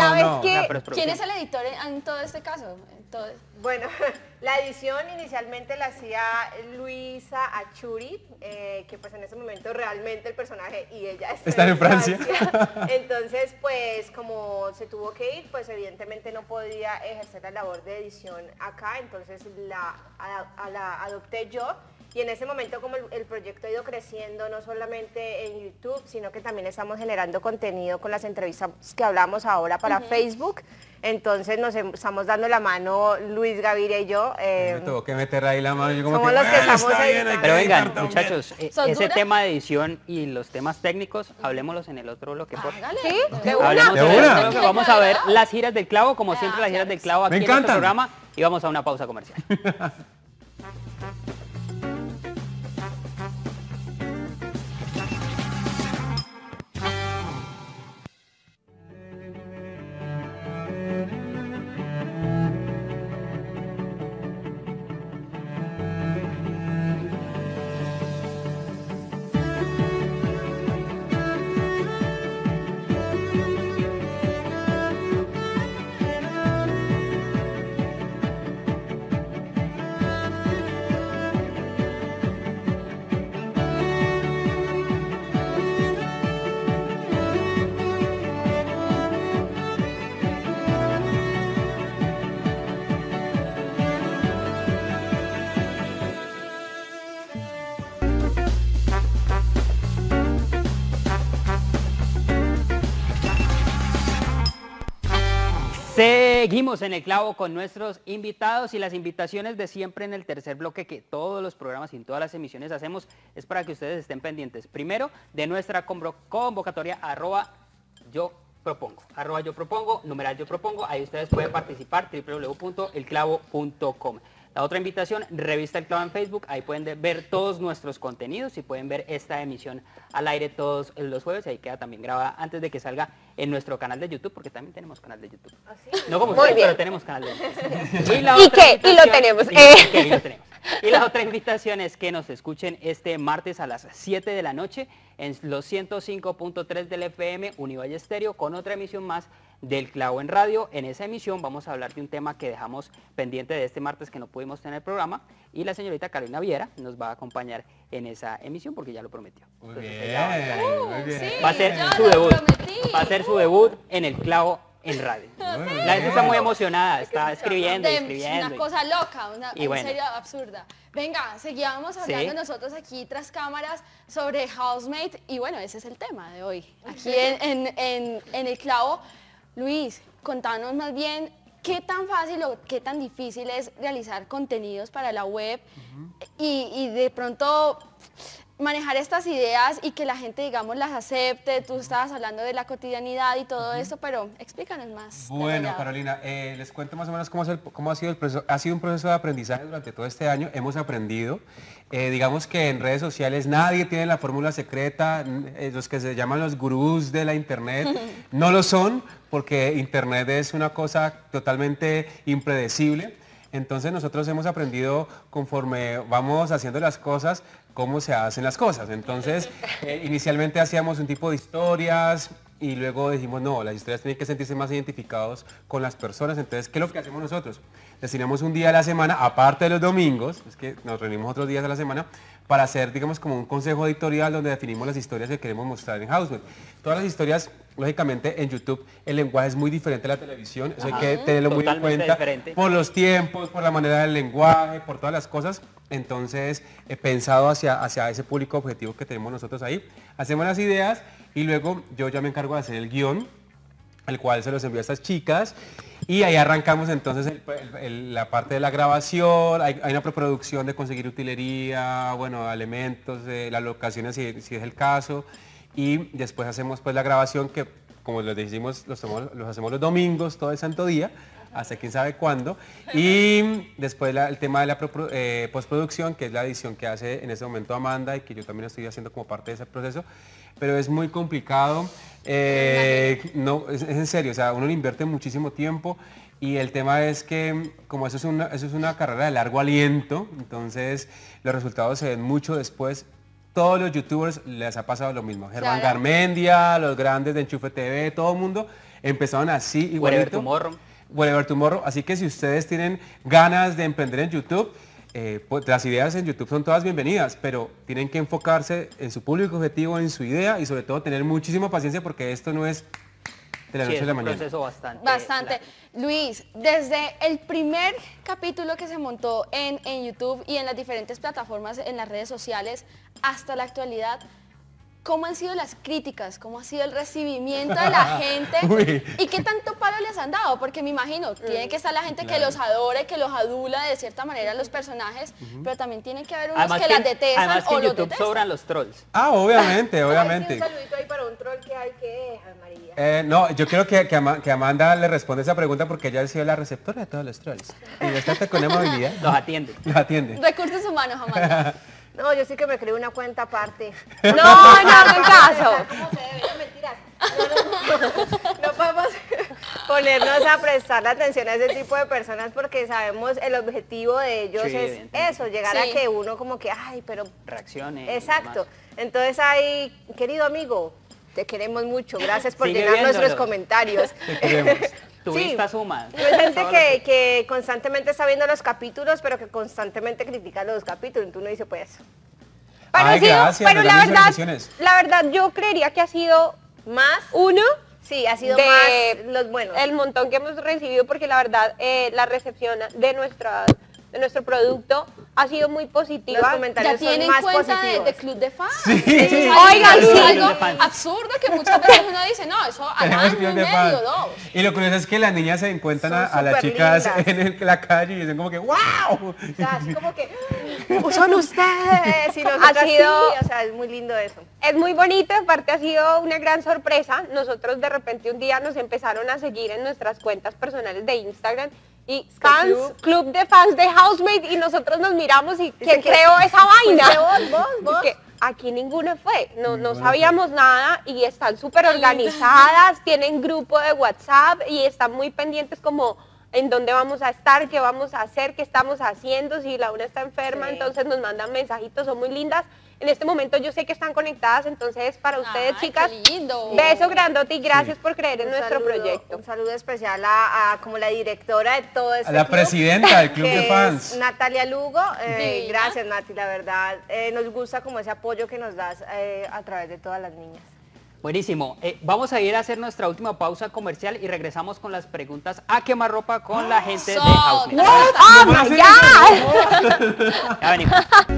¿Sabes no. qué? O sea, pero es ¿Quién es producción. el editor en, en todo este caso? En todo- Bueno, la edición inicialmente la hacía Luisa Achuri, eh, que pues en ese momento realmente el personaje y ella está, Están en Francia. Entonces, pues como se tuvo que ir, pues evidentemente no podía ejercer la labor de edición acá, entonces la, a- a- la adopté yo. Y en ese momento, como el, el proyecto ha ido creciendo, no solamente en YouTube, sino que también estamos generando contenido con las entrevistas que hablamos ahora para Facebook. Entonces nos em- estamos dando la mano Luis Gaviria y yo. eh, Me tuvo que meter ahí la mano. Yo como Somos que, los que "Bueno, estamos está bien, hay editando". que Pero editar vengan, también". muchachos, eh, ¿Son ese duras? tema de edición y los temas técnicos, hablemoslos en el otro bloque. por favor. Hágale. ¿Sí? De ¿De una. Hablemos ¿De en el una? otro bloque. Vamos a ver las giras del clavo, como Ah, siempre las giras claro del que clavo aquí Me en nuestro encantan. programa, y vamos a una pausa comercial. Seguimos en el clavo con nuestros invitados y las invitaciones de siempre en el tercer bloque que todos los programas y en todas las emisiones hacemos es para que ustedes estén pendientes. Primero, de nuestra convo- convocatoria arroba yo propongo, arroba yo propongo, numeral yo propongo, ahí ustedes pueden participar, w w w punto el clavo punto com. La otra invitación, revista El Clavo en Facebook, ahí pueden de- ver todos nuestros contenidos y pueden ver esta emisión al aire todos los jueves, ahí queda también grabada antes de que salga en nuestro canal de YouTube, porque también tenemos canal de YouTube. No como Muy ustedes, bien. pero tenemos canal de YouTube. Y, la ¿Y otra qué? Y lo invitación- tenemos, Y, eh. ¿qué? Y lo tenemos. Y la otra invitación es que nos escuchen este martes a las siete de la noche en los ciento cinco punto tres del F M Univalle Estéreo con otra emisión más del Clavo en Radio. En esa emisión vamos a hablar de un tema que dejamos pendiente de este martes que no pudimos tener programa y la señorita Carolina Viera nos va a acompañar en esa emisión porque ya lo prometió. Muy Entonces, bien, ella va a estar- muy bien. sí. va a ser yo su lo debut. prometí. Va a ser su debut en el Clavo en Radio. Muy La gente está bien. muy emocionada, está escribiendo y De escribiendo. una y- cosa loca, una, Y en bueno. serio absurda. Venga, seguíamos hablando Sí. nosotros aquí tras cámaras sobre Housemate y bueno, ese es el tema de hoy. Aquí en, en- en- en el clavo, Luis, contanos más bien qué tan fácil o qué tan difícil es realizar contenidos para la web y, y de pronto manejar estas ideas y que la gente, digamos, las acepte. Tú estabas hablando de la cotidianidad y todo esto, pero explícanos más. Bueno, detallado. Carolina, eh, les cuento más o menos cómo, es el- cómo ha sido el proceso. Ha sido un proceso de aprendizaje durante todo este año. Hemos aprendido. Eh, digamos que en redes sociales nadie tiene la fórmula secreta. n- eh, los que se llaman los gurús de la internet no lo son porque internet es una cosa totalmente impredecible. Entonces nosotros hemos aprendido conforme vamos haciendo las cosas, cómo se hacen las cosas. Entonces, eh, inicialmente hacíamos un tipo de historias y luego dijimos, no, las historias tienen que sentirse más identificados con las personas. Entonces, ¿qué es lo que hacemos nosotros? Destinamos un día a la semana, aparte de los domingos, es que nos reunimos otros días a la semana, para hacer, digamos, como un consejo editorial donde definimos las historias que queremos mostrar en Housemate. Todas las historias, lógicamente, en YouTube el lenguaje es muy diferente a la televisión, eso hay que tenerlo muy en Totalmente cuenta, diferente. por los tiempos, por la manera del lenguaje, por todas las cosas. Entonces, he pensado hacia, hacia ese público objetivo que tenemos nosotros ahí. Hacemos las ideas y luego yo ya me encargo de hacer el guión, el cual se los envío a estas chicas. Y ahí arrancamos entonces el- el- el- la parte de la grabación, hay, hay una preproducción de conseguir utilería, bueno, elementos, de las locaciones si, si es el caso. Y después hacemos pues la grabación que, como les decimos, los, tomamos- los hacemos los domingos, todo el santo día, hasta quién sabe cuándo. Y después la- el tema de la pro- eh, postproducción, que es la edición que hace en este momento Amanda y que yo también estoy haciendo como parte de ese proceso. Pero es muy complicado, eh, no, es, es en serio, o sea, uno le invierte muchísimo tiempo y el tema es que como eso es una, eso es una carrera de largo aliento, entonces los resultados se ven mucho después. Todos los youtubers les ha pasado lo mismo, Germán Claro. Garmendia, los grandes de Enchufe T V, todo el mundo empezaron así igualito. Wherever Tomorrow. Wherever Tomorrow. Así que si ustedes tienen ganas de emprender en YouTube, eh, pues las ideas en YouTube son todas bienvenidas, pero tienen que enfocarse en su público objetivo, en su idea y sobre todo tener muchísima paciencia porque esto no es de la Sí, noche es a la un mañana. proceso bastante. Bastante. largo. Luis, desde el primer capítulo que se montó en, en YouTube y en las diferentes plataformas, en las redes sociales, hasta la actualidad, ¿cómo han sido las críticas? ¿Cómo ha sido el recibimiento de la gente? Uy. ¿Y qué tanto palo les han dado? Porque me imagino, tiene que estar la gente que los adora y que los adula de cierta manera los personajes, pero también tiene que haber unos Además que, que, las detestan además que o en los YouTube detestan. sobran los trolls. Ah, obviamente, Ay, sí, obviamente. un saludito ahí para un troll que hay que es, María. Eh, no, yo creo que, que, Ama- que Amanda le responde esa pregunta porque ella ha sido la receptora de todos los trolls. Y les trata con amabilidad. Los atiende. Los atiende. Recursos humanos, Amanda. No, yo sí que me creo una cuenta aparte. No, no hagan caso. ¿Cómo se debe? No, mentiras. No, no, no podemos ponernos a prestarle atención a ese tipo de personas porque sabemos el objetivo de ellos Sí, es evidentemente. eso, llegar Sí. a que uno como que, ay, pero... Reacciones. y Exacto. demás. Entonces ahí, querido amigo, te queremos mucho. Gracias por Sigue llenar nuestros viéndolo. comentarios. Te queremos. Tu Sí. vista suma. Hay gente que, que constantemente está viendo los capítulos, pero que constantemente critica los capítulos. Entonces uno dice, pues... Pero, Ay, ha sido- gracias, pero nos la dan verdad, visualizaciones. la verdad yo creería que ha sido Más, uno sí, ha sido de más los buenos. el montón que hemos recibido porque la verdad eh, la recepción de nuestra de nuestro producto ha sido muy positiva. Los comentarios ¿Ya son tienen más cuenta de, positivos. de club de fans? Sí. Eso es Oigan, algo- sí. algo Club de fans. absurdo que muchas veces uno dice, no, eso al Tenemos año y club de medio, fans. dos. Y lo curioso es que las niñas se encuentran Son a, a las súper chicas lindas. en el- la calle y dicen como que ¡wow! O sea, así como que, son ustedes, y nosotras Ha sido- sí, o sea, es muy lindo eso. Es muy bonito, aparte ha sido una gran sorpresa. Nosotros de repente un día nos empezaron a seguir en nuestras cuentas personales de Instagram y fans, Club. club de fans de Housemate y nosotros nos miramos y ¿quién que- creó esa vaina? ¿Fuiste vos, vos, vos? Es que aquí ninguno fue, no, no Ninguno sabíamos nada y están súper organizadas, tienen grupo de WhatsApp y están muy pendientes como en dónde vamos a estar, qué vamos a hacer, qué estamos haciendo, si la una está enferma, Sí. entonces nos mandan mensajitos, son muy lindas. En este momento yo sé que están conectadas, entonces para ustedes, Ay, chicas, qué lindo. beso grandote y gracias por creer en Un nuestro saludo- proyecto. Un saludo especial a, a como la directora de todo este A la club, presidenta del club que de es fans. Natalia Lugo. Eh, Divina. gracias, Nati, la verdad. eh, nos gusta como ese apoyo que nos das eh, a través de todas las niñas. Buenísimo. Eh, vamos a ir a hacer nuestra última pausa comercial y regresamos con las preguntas a quemarropa con la gente de So, Housemate. ¿no? ¡Oh, ¿Cómo my hacen God! Ya venimos.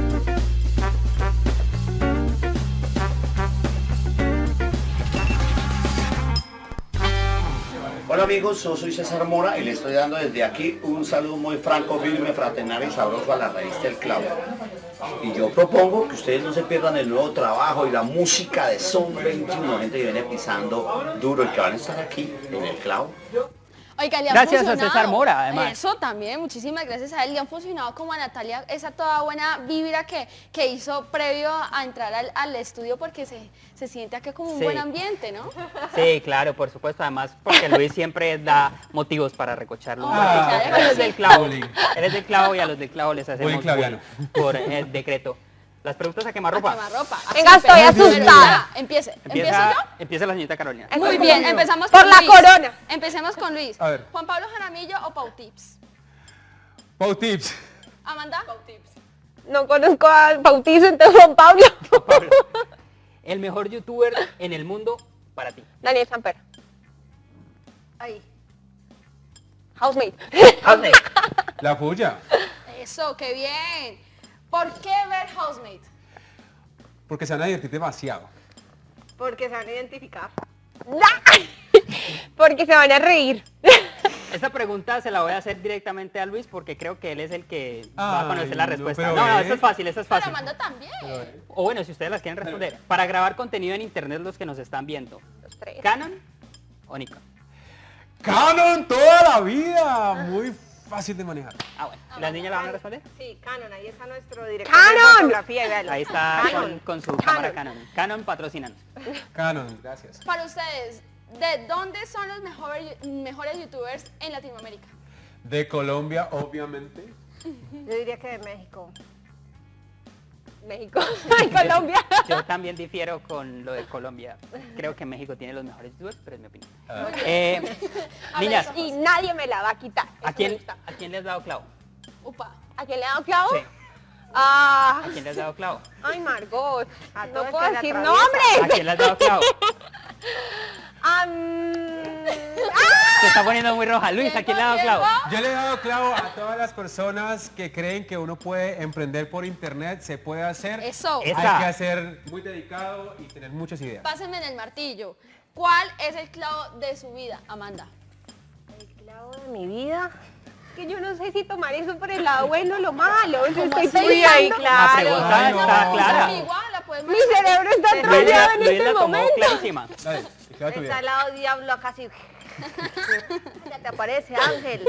Hola amigos, yo soy César Mora y le estoy dando desde aquí un saludo muy franco, firme, fraternal y sabroso a la raíz del clavo. Y yo propongo que ustedes no se pierdan el nuevo trabajo y la música de Son veintiuno, gente que viene pisando duro y que van a estar aquí en el clavo. Oiga, le han Gracias a funcionado. César Mora, además. Eso también, muchísimas gracias a él. Le han funcionado como a Natalia esa toda buena vibra que, que hizo previo a entrar al, al estudio porque se, se siente acá como un Sí. buen ambiente, ¿no? Sí, claro, por supuesto. Además, porque Luis siempre da motivos para recocharlo. un Ah, poquito. claro Él que es del sí. clavo. Bullying. Él es del clavo y a los del clavo les hacemos Bullying claviano. bullying por eh, decreto. Las preguntas a quemarropa. Quemarropa. Venga, Así, estoy pero- asustada. Empiece. ¿Empiezo Empieza, yo? empieza la señorita Carolina. Muy bien, empezamos Por con la Luis. corona. Empecemos con Luis. A ver. Juan Pablo Jaramillo o Pau Tips. Pau Tips. Amanda. Pau Tips. No conozco a Bautizo, entonces Juan Pablo. Pablo. El mejor youtuber en el mundo para ti. Daniel Samper. Ahí. Housemate. La puya. Eso, qué bien. ¿Por qué ver Housemate? Porque se van a divertir demasiado. Porque se van a identificar. Porque se van a reír. Esta pregunta se la voy a hacer directamente a Luis porque creo que él es el que va a conocer Ay, la no, respuesta. pero No, no, ve. esto es fácil, esto es Pero fácil. Amanda también. O bueno, si ustedes las quieren responder. Para grabar contenido en internet los que nos están viendo. Los tres. ¿Canon o Nikon? Canon toda la vida. Muy fácil de manejar. Ah, bueno. ¿Y las niñas la van a responder? Sí, Canon, ahí está nuestro director ¡Canon! de fotografía. y véalo. Ahí está Canon. con, con su cámara Canon. Canon patrocínanos. Canon, gracias. Para ustedes, ¿de dónde son los mejores, mejores youtubers en Latinoamérica? De Colombia, obviamente. Yo diría que de México. México, en Colombia. Yo también difiero con lo de Colombia. Creo que México tiene los mejores youtubers, pero es mi opinión. Ah. Eh, niñas, Y nadie me la va a quitar. ¿a Eso quién, me gusta. ¿a quién le has dado clavo? Upa. ¿A quién le he dado clavo? Sí. Ah, ¿A quién le has dado clavo? ay, Margot. A No todo el puedo que la decir atraviesa. ¿A nombres. quién le has dado clavo? Am, Se está poniendo muy roja. Luis, ¿a quién le has dado clavo? Yo le he dado clavo a todas las personas que creen que uno puede emprender por internet, se puede hacer. Eso. Es- Hay Esa. que ser muy dedicado y tener muchas ideas. Pásenme en el martillo. ¿Cuál es el clavo de su vida, Amanda? El clavo de mi vida. Que yo no sé si tomar eso por el lado bueno o lo malo. Estoy así? pensando. Uy, ahí, La claro. pregunta Ay, no. está clara. Igual, la podemos Mi cerebro está Luis trollado la, en Luis este la tomó momento. clarísima. Dale, queda tu Está vida. al lado diablo acá así. Ya te aparece, Ángel.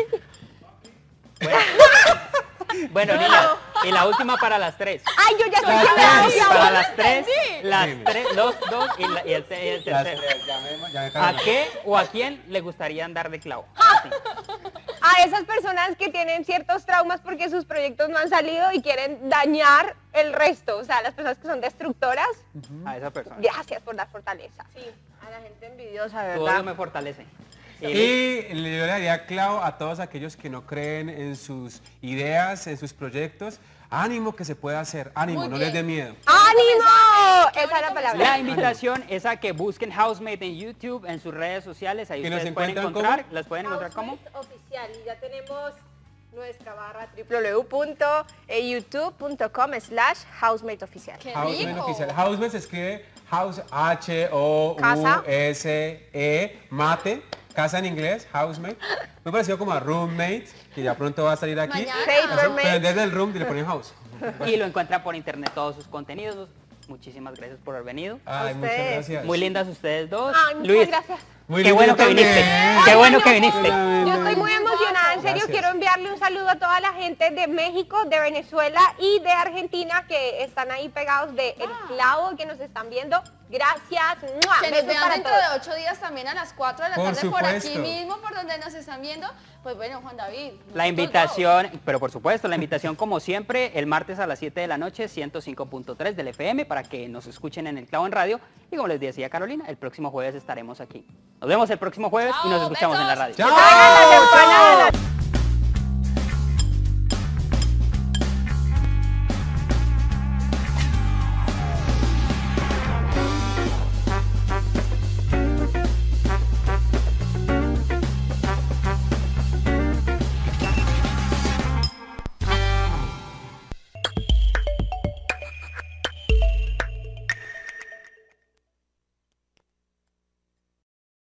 Bueno, niñas, y la última para las tres. Ay, yo ya sé Las que me da tres. clavo. Para las tres, las Sí. tres, dos, dos y, la- y el, te- y el Las tercero. tres, ya me- ya me ¿A cargaron. qué o a quién le gustaría andar de clavo? Sí. A esas personas que tienen ciertos traumas porque sus proyectos no han salido y quieren dañar el resto. O sea, las personas que son destructoras, A esa persona. gracias por dar fortaleza. Sí, a la gente envidiosa, Tu ¿verdad? odio me fortalece. Y Y yo le daría clavo a todos aquellos que no creen en sus ideas, en sus proyectos. Ánimo que se puede hacer, ánimo, Muy no bien. les dé miedo. ¡Ánimo! Qué Esa es la bonito palabra. la invitación es a que busquen Housemate en YouTube, en sus redes sociales. Ahí ¿Que nos ustedes pueden encuentran encontrar. cómo? ¿Las pueden encontrar como? Housemate oficial y ya tenemos nuestra barra w w w punto youtube punto com slash housemate oficial. ¡Qué Housemate rico! oficial. Housemate se escribe House H O Casa. U S E Mate. Casa en inglés, housemate. Muy parecido como a roommate, que ya pronto va a salir aquí. Mañana. Eso, pero en vez del room le ponen house. Y lo encuentran por internet todos sus contenidos. Muchísimas gracias por haber venido. Ay, muchas ustedes. gracias. Muy lindas ustedes dos. Ay, muchas Luis, gracias. Muy qué lindo bueno que también. viniste. Qué bueno que viniste. Yo estoy muy emocionada, en serio, Gracias. quiero enviarle un saludo a toda la gente de México, de Venezuela y de Argentina que están ahí pegados de El Clavo, que nos están viendo. Gracias. ¡Mua! Que nos Besos vean para dentro todos. de ocho días también a las cuatro de la Por tarde por aquí supuesto. mismo, por donde nos están viendo. Pues bueno, Juan David. La nosotros invitación, pero por supuesto, la invitación como siempre, el martes a las siete de la noche, ciento cinco punto tres del F M, para que nos escuchen en El Clavo en Radio. Y como les decía Carolina, el próximo jueves estaremos aquí. Nos vemos el próximo jueves y nos Chao, escuchamos en la besos. radio. ¡Chao! Traigan las empanadas.